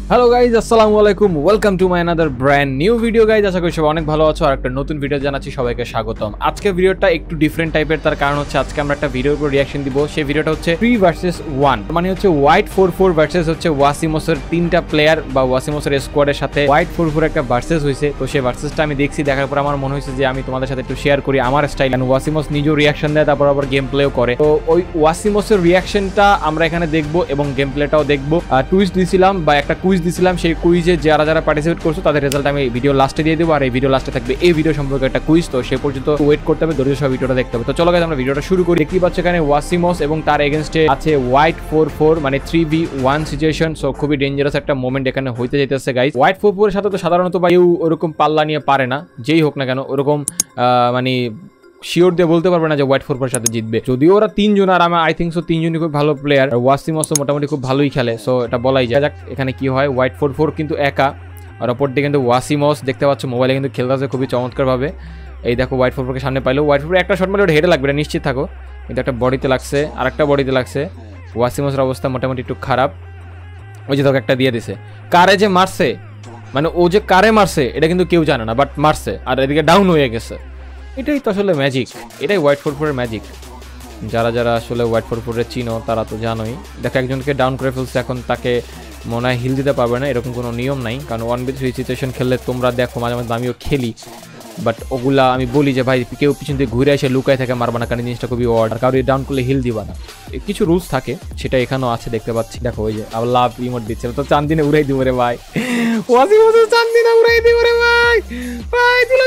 Hello guys, আসসালামু আলাইকুম। Welcome to my another brand new video guys. আশা করি সবাই অনেক ভালো আছো আর একটা নতুন ভিডিও জানাচ্ছি সবাইকে স্বাগতম। আজকে ভিডিওটা একটু ডিফারেন্ট টাইপের, তার কারণ হচ্ছে আজকে আমরা একটা ভিডিওর উপর রিয়াকশন দিব। সেই ভিডিওটা হচ্ছে 3 ভার্সেস 1, মানে হচ্ছে হোয়াইট 44 ভার্সেস হচ্ছে ওয়াসিমসের 3টা প্লেয়ার বা ওয়াসিমসের স্কোয়াডের সাথে হোয়াইট 44 একটা ভার্সেস হয়েছে। তো সেই ভার্সেসটা আমি দেখছি, দেখার পর আমার মনে হয়েছে যে আমি তোমাদের সাথে একটু শেয়ার করি আমার স্টাইল। কারণ ওয়াসিমস নিজেও রিয়াকশন দেয়, তারপর আবার গেম প্লেও করে। তো ওই ওয়াসিমসের রিয়াকশনটা আমরা এখানে দেখবো এবং গেম প্লেটাও দেখবো। টুইস্ট দিছিলাম বা একটা কুইজ দিছিলাম, সেই কুইজে যারা পার্টিসিপেট করছো তাদের রেজাল্ট আমি ভিডিও লাস্টে দিয়ে দেবো। আর এই ভিডিও লাস্টে থাকবে এই ভিডিও সম্পর্কে একটা কুইজ। তো সে পর্যন্ত ওয়েট করতে হবে, ধৈর্য সহ ভিডিওটা দেখতে হবে। তো চলো গাইস, আমরা ভিডিওটা শুরু করি। দেখতেই পাচ্ছ এখানে ওয়াসিমস এবং তার এগেনস্টে আছে হোয়াইট 44, মানে 3v1 সিচুয়েশন। সো খুবই ডেঞ্জারাস একটা মোমেন্ট এখানে হইতে যাইতেছে গাইস। হোয়াইট 44 এর সাথে তো সাধারণত বা কেউ ওরকম পাল্লা নিয়ে পারে না, যেই হোক না কেন ওরকম মানে শিওর দিয়ে বলতে পারবে না যে হোয়াইট 44 এর সাথে জিতবে। যদিও ওরা তিনজন, আর আমি আই থিঙ্ক সো তিনজনই খুব ভালো প্লেয়ার। ওয়াসিমস মোটামুটি খুব ভালোই খেলে, সো এটা বলাই যায়। যাক, এখানে কি হয়, হোয়াইট 44 কিন্তু একা, আর অপর দিকে কিন্তু ওয়াসিমস দেখতে পাচ্ছ মোবাইলে কিন্তু খেলতেছে খুবই চমৎকারভাবে। এই দেখো হোয়াইট 44কে সামনে পাইলো। হোয়াইট 44 একটা শট মারলে ওটা হেডে লাগবে, এটা নিশ্চিত থাকো। কিন্তু একটা বডিতে লাগছে, আর একটা বডিতে লাগছে। ওয়াসিমসের অবস্থা মোটামুটি একটু খারাপ। ওই যে তোকে একটা দিয়ে দিছে। কারে যে মারছে, মানে ও যে কারে মারছে এটা কিন্তু কেউ জানে না, বাট মারছে আর এদিকে ডাউন হয়ে গেছে। এটাই তো আসলে ম্যাজিক, এটাই হোয়াইট 44 এর ম্যাজিক। যারা আসলে হোয়াইট 44 এর চিনো তারা তো জানোই। দেখো একজনকে ডাউন করে ফেলছে, এখন তাকে মনে হয় হিল দিতে পারবে না, এরকম কোনো নিয়ম নাই। কারণ 1v3 সিচুয়েশন খেললে তোমরা দেখো মাঝে মাঝে আমিও খেলি, বাট ওগুলা আমি বলি যে ভাই কেউ পিছন দিয়ে ঘুরে এসে লুকায় থাকে মারবা না, কারণ জিনিসটা খুবই ওয়ার্ড। আর কারো ডাউন করলে হিল দিবা না, কিছু রুলস থাকে, সেটা এখানেও আছে দেখতে পাচ্ছি। দেখো ওই যে আবার লাভ ইমোট দিচ্ছে, তো চান্দিনে উড়াই দিব রে ভাই। ওয়াসিমস চান্দিনে উড়াই দিব রে ভাই। ভাই দিলা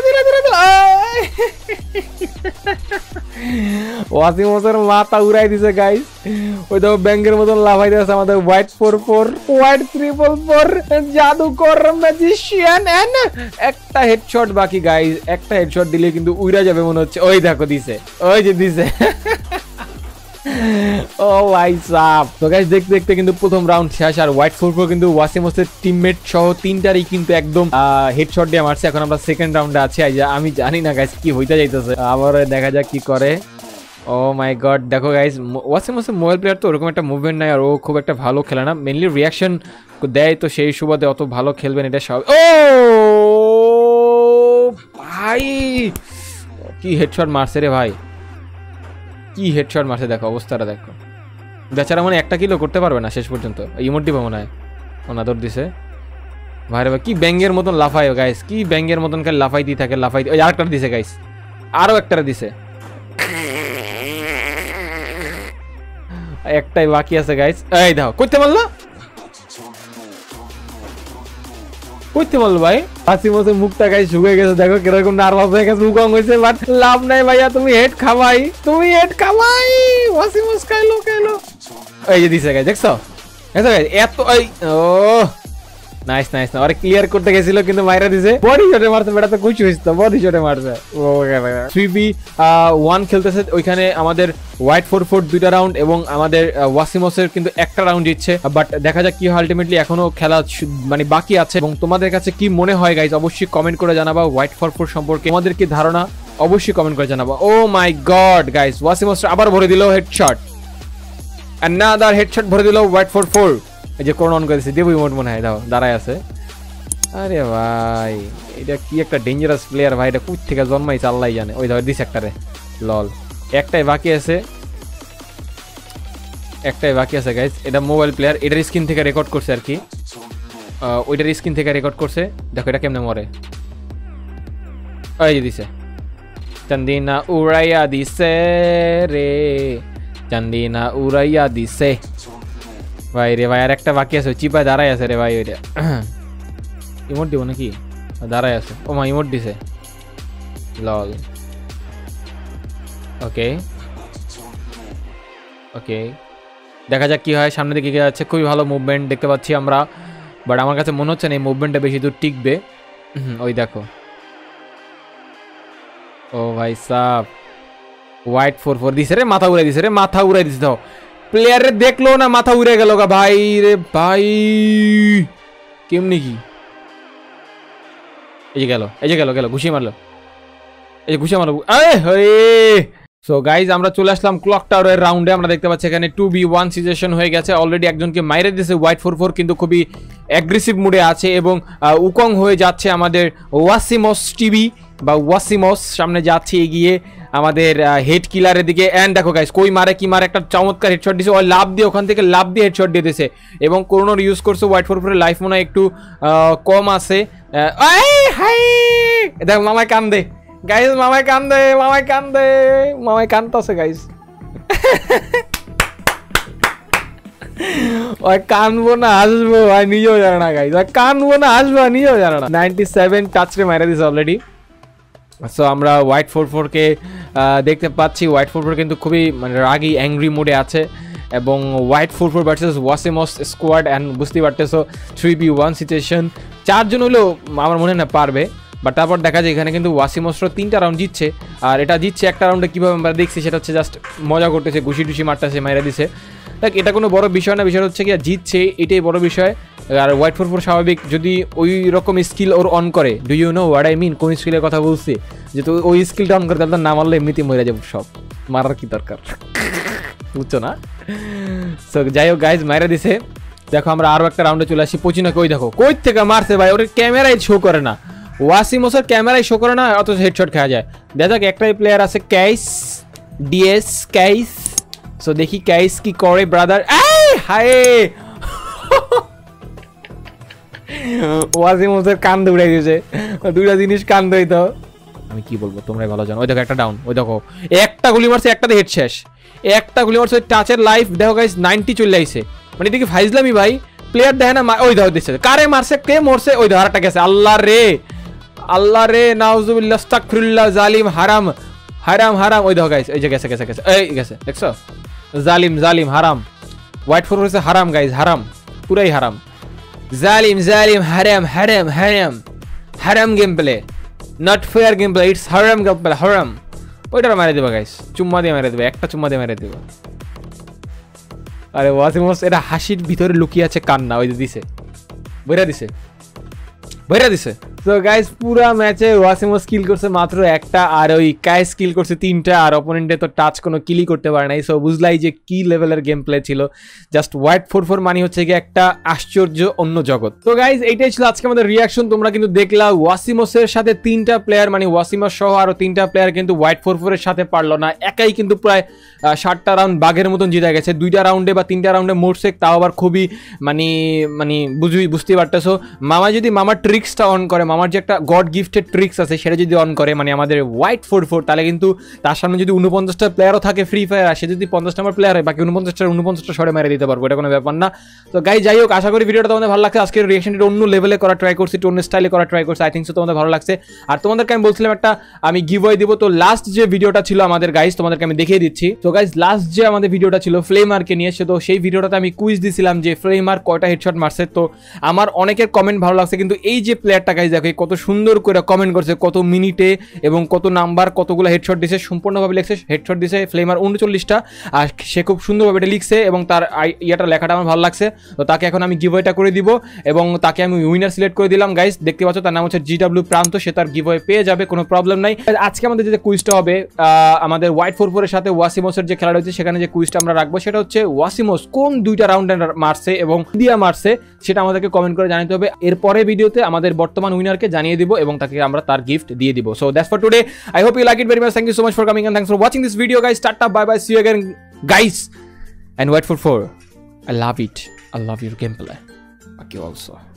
ওয়াসিমসের মাথা উড়াই দিছে গাইস। ওই দেখো ব্যাংকের মতন লাফাই দিয়েছে আমাদের হোয়াইট 44, হোয়াইট 344 জাদুকর ম্যাজিশিয়ান। এন্ড একটা হেডশট বাকি গাইস, একটা হেডশট দিলে কিন্তু উইরা যাবে মনে হচ্ছে। ওই দেখো দিছে, ওই যে দিছে। ও ভাই সাব। তো গাইস দেখতে দেখতে কিন্তু প্রথম রাউন্ড শেষ, আর হোয়াইট 44 কিন্তু ওয়াসিমসের টিমমেট সহ তিনটারই কিন্তু একদম হেডশট দিয়ে মারছে। এখন আমরা সেকেন্ড রাউন্ডে আছি। আমি জানি না গাইস কি হইতে যাইতেছে, আবার দেখা যাক কি করে। ও মাই গড, দেখো গাইস ওয়াসিমসের মোবাইল প্লেয়ার তো ওরকম একটা মুভমেন্ট নাই, আর ও খুব একটা ভালো খেলে না, মেনলি রিয়াকশন দেয়, তো সেই সুবাদে অত ভালো খেলবেন এটা সব। ও ভাই কি হেডশট মারছে রে ভাই, কি হেডশট মারছে, দেখো অবস্থাটা দেখো। বেচারা মানে একটা কিলো করতে পারবে না শেষ পর্যন্ত। ইমোট দিবে মনে হয়, ওনাদর দিছে ভাই রে ভাই। কি ব্যাঙ্গের মতন লাফায় গাইস, কি ব্যাঙ্গের মতন খালি লাফাই দিয়ে থাকে, লাফাই দিয়ে। ওই আরেকটা দিছে গাইস, আরো একটা দিছে, একটাই বাকি আছে গাইস। এই দেখো কইতে মারলো, কইতে মারলো ভাই। ওয়াসিমসের মুখটা গাইস শুকিয়ে গেছে, দেখো কিরকম নার্ভাস হয়ে গেছে, মুখ অং হয়েছে। বাট লাভ নাই ভাইয়া, তুমি হেড খাবাই, তুমি হেড খাবাই। ওয়াসিমস খাইলো। এই যে দিছে গাইস, দেখছো এত ও নাইস না, আরে ক্লিয়ার করতে গেছিল কিন্তু মাইরা দিছে। বডি শটে মারছে, বেটা তো কুচি হইছে, তো বডি শটে মারছে। ও ভাই 3v1 খেলতেছে ওইখানে আমাদের হোয়াইট 44 দুইটা রাউন্ড এবং আমাদের ওয়াসিমসের কিন্তু একটা রাউন্ড জিতছে। বাট দেখা যাক কি হয়, আলটিমেটলি এখনো খেলা মানে বাকি আছে। এবং তোমাদের কাছে কি মনে হয় গাইস অবশ্যই কমেন্ট করে জানাবা হোয়াইট 44 সম্পর্কে, তোমাদের কি ধারণা অবশ্যই কমেন্ট করে জানাবা। ও মাই গড গাইস, ওয়াসিমস আবার ভরে দিল হেডশট, another হেডশট ভরে দিল হোয়াইট 44। এই যে কোন অন করেছে দেবই মোট মনে হয়, দাঁড়ায় আছে। আরে ভাই এটা কি একটা ডেঞ্জারাস প্লেয়ার ভাই, এটা কোথ থেকে জন্মাইছে আল্লাহ জানে। ওই ধর দিস একটারে, লল। একটাই বাকি আছে গাইস। এটা মোবাইল প্লেয়ার, এটার স্ক্রিন থেকে রেকর্ড করছে আর কি, ওইটার স্ক্রিন থেকে রেকর্ড করছে। দেখো এটা কেমনে মরে। ওই যে দিছে, চান্দিনা উড়াইয়া দিছে রে, চান্দিনা উড়াইয়া দিছে ভাই রে ভাই। আর একটা বাকি আছে, চিপায় দাঁড়াই আছে রে ভাই। ওইটা ইমোট দিব নাকি, দাঁড়াই আছে। ও মা ইমোট দিছে, লল। ওকে দেখা যাক কি হয়, সামনে দিকে যাচ্ছে, খুবই ভালো মুভমেন্ট দেখতে পাচ্ছি আমরা। বাট আমার কাছে মনে হচ্ছে না এই মুভমেন্টটা বেশি দূর টিকবে। ওই দেখো, ও ভাই সাব হোয়াইট 44 দিছে রে, মাথা উড়াই দিছে রে, মাথা উড়াই দিছে। দাও প্লেয়ারে দেখলো না, মাথা উড়ে গেল গা ভাই রে ভাই। কেমনি কি, এই যে গেল ঘুষিয়ে মারলো, এই যে ঘুষিয়ে মারলো। সো গাইজ আমরা চলে আসলাম ক্লক টাওয়ারের রাউন্ডে। আমরা দেখতে পাচ্ছি এখানে 2v1 সিচুয়েশন হয়ে গেছে। অলরেডি একজনকে মাইরে দিয়েছে হোয়াইট 4-4, কিন্তু খুবই অ্যাগ্রেসিভ মুডে আছে এবং উকং হয়ে যাচ্ছে আমাদের ওয়াসিমস টিভি বা ওয়াসিমস। সামনে যাচ্ছে এগিয়ে আমাদের হেড কিলারের দিকে। অ্যান্ড দেখো গাইজ কই মারে কি মারে, একটা চমৎকার হেডশট দিয়েছে। ওই লাভ দিয়ে ওখান থেকে লাভ দিয়ে হেডশট দিয়ে দিয়েছে এবং করোনার ইউজ করছে। হোয়াইট 4-4 এর লাইফ মনে হয় একটু কম আছে। দেখ মামায় কান্দে গাইজ, মামায় কান্দে, মামায় কান্দে, মামায় কান্দতেছে গাইজ। ওই কানবো না হাসবো ভাই নিজেও জানে না গাইজ, ওই কানবো না হাসবো নিজেও জানে না। 97 টাচরে মারা দিছে অলরেডি। সো আমরা হোয়াইট 4-4 কে দেখতে পাচ্ছি। হোয়াইট 4-4 কিন্তু খুবই মানে রাগি অ্যাংরি মোডে আছে এবং white 4-4 versus Wasims squad. And বুঝতেই পারতেছো 3v1 সিচুয়েশন, 4 জন হলেও আমার মনে হয় না পারবে। বাট তারপর দেখা যায় এখানে কিন্তু ওয়াসিমসরা 3টা রাউন্ড জিতছে। আর এটা জিতছে একটা রাউন্ডে কীভাবে আমরা দেখছি সেটা হচ্ছে জাস্ট মজা করতেছে, ঘুষি টুসি মারতেছে, মাইরা দিছে। দেখ এটা কোনো বড় বিষয় না, বিষয় হচ্ছে কি জিতছে এটাই বড় বিষয়। আর হোয়াইট 4-4 স্বাভাবিক যদি ওই রকম স্কিল ওর অন করে, do you know what I mean, কোন স্কিলের কথা বলছি, যে তো ওই স্কিলটা অন করে তাহলে না মারলে এমনিতেই মরে যাবো সব, মারার কি দরকার, বুঝছো না? সো যাই হোক গাইজ মাইরা দিছে। দেখো আমরা আরও একটা রাউন্ডে চলে আসি। পচিনাকে ওই দেখো কই থেকে মারছে ভাই, ওর ক্যামেরায় শো করে না, ওয়াসিমসের ক্যামেরায় শো করে না, অথচ হেডশট খাওয়া যায়। দেখ একটাই প্লেয়ার আছে ক্যাইস, ডিএস ক্যাইস। সো দেখি ক্যাইস কি করে ব্রাদার। হায় ওয়াসিমসের কান দৌড়াই দিয়েছে, দুইটা জিনিস কান দইতো, আমি কি বলবো তোমরাই ভালো জানো। ওই দেখো একটা ডাউন, ওই দেখো একটা গুলি মারছে, একটাতে হেড শেষ, একটা গুলি মারছে। টাচের লাইফ দেখো গাইস 90 চলে আইছে, মানে এটা কি ফাইজলামি ভাই, প্লেয়ার দেখে না। ওই দেখো দিচ্ছে কারে মারছে, কে মরছে, ওই দেখো আরেকটা গেছে। আল্লাহ রে, আল্লাহ রে, নাউজুবিল্লাহ, আস্তাগফিরুল্লাহ, জালিম, হারাম, হারাম, হারাম। ওই দেখো গাইস এই যে গেছে গেছে গেছে, এই গেছে, দেখছো, জালিম, জালিম, হারাম। হোয়াইট 4 হচ্ছে হারাম গাইস, হারাম, পুরাই হারাম, জালিম, জালিম, হারাম, হারাম, হারাম, হারাম game play, not fair game play, it's হারাম গেম প্লে, হারাম। ওইটা মেরে দেবো গাইস, চুম্মা দিয়ে মেরে দেবো, একটা চুম্মা দিয়ে মেরে দেবো। আরে ওয়াসিমস এটা হাসির ভিতরে লুকিয়ে আছে কান্না, ওই যে দিছে, বইরা দিছে, বইরা দিছে। তো গাইস পুরা ম্যাচে ওয়াসিমস কিল করছে মাত্র একটা, আর ওই কাই স্কিল করছে 3টা, আর অপোনেন্টে তো টাচ কোনো কিলই করতে পারে নাই। সো বুঝলাই যে কি লেভেলের গেম প্লে ছিল। জাস্ট হোয়াইট 4-4 মানে হচ্ছে কি একটা আশ্চর্য অন্য জগৎ। তো গাইস এইটাই ছিল আজকে আমাদের রিয়াকশন। তোমরা কিন্তু দেখলা ওয়াসিমসের সাথে 3টা প্লেয়ার, মানে ওয়াসিমস সহ আরো 3টা প্লেয়ার কিন্তু হোয়াইট 4-4 এর সাথে পারলো না। একাই কিন্তু প্রায় 60টা রাউন্ড বাঘের মতন জিতে গেছে। 2টা রাউন্ডে বা 3টা রাউন্ডে মরছে, তাও আবার খুবই মানে বুঝতেই পারতেছো। মামা যদি মামার ট্রিক্সটা অন করে, মামার যে একটা গড গিফটেড ট্রিক্স আছে সেটা যদি অন করে, মানে আমাদের হোয়াইট 4-4, তাহলে কিন্তু তার সামনে যদি 49টা প্লেয়ারও থাকে ফ্রি ফায়ার, আর সে যদি 50 নম্বর প্লেয়ার হয়, বাকি 49টা সরে মেরে দিতে পারবো, এটা কোনো ব্যাপার না। তো গাইস যাই হোক, আশা করি ভিডিওটা তোমাদের ভালো লাগছে। আজকের রিঅ্যাকশনটা অন্য লেভেলে করা ট্রাই করছি, অন্য স্টাইলে করা ট্রাই করছি। আই থিঙ্ক সো তোমাদের ভালো লাগছে। আর তোমাদেরকে আমি বলছিলাম একটা আমি গিভওয়ে দিব। তো লাস্ট যে ভিডিওটা ছিল আমাদের গাইস, তোমাদেরকে আমি দেখিয়ে দিচ্ছি। তো গাইস লাস্ট যে আমাদের ভিডিওটা ছিল ফ্লেমারকে নিয়ে, তো সেই ভিডিওটাতে আমি কুইজ দিছিলাম যে ফ্লেমার কয়টা হেডশট মারছে। তো আমার অনেকের কমেন্ট ভালো লাগছে, কিন্তু এই যে প্লেয়ারটা গাইস দেখো কত সুন্দর করে কমেন্ট করছে, কত মিনিটে এবং কত নাম্বার, কতগুলো হেডশট দিছে, সম্পূর্ণভাবে লিখছে। হেডশট দিছে ফ্লেমার 39টা, আর সে খুব সুন্দরভাবে এটা লিখছে এবং তার ইয়াটা লেখাটা আমার ভালো লাগছে। তো তাকে এখন আমি গিভওয়েটা করে দিব এবং তাকে আমি উইনার সিলেক্ট করে দিলাম। গাইস দেখতে পাচ্ছ তার নাম হচ্ছে GW প্রান্ত, সে তার গিভওয়ে পেয়ে যাবে, কোনো প্রবলেম নাই। আজকে আমাদের যে কুইজটা হবে আমাদের হোয়াইট 4-4 এর সাথে ওয়াসিমসের যে খেলা রয়েছে, সেখানে যে কুইজটা আমরা রাখবো সেটা হচ্ছে ওয়াসিমস কোন 2টা রাউন্ডে মারছে এবং দিয়া মারছে, সেটা আমাদেরকে কমেন্ট করে জানাতে হবে। এরপরে ভিডিওতে আমাদের বর্তমান উইনারকে জানিয়ে দিব এবং তাকে আমরা তার গিফট দিয়ে দিব। So that's for today, I hope you like it very much. Thank you so much for coming and thanks for watching this video guys. Tata, bye bye, see you again guys. And white 4-4, I love it, I love your gameplay, okay also.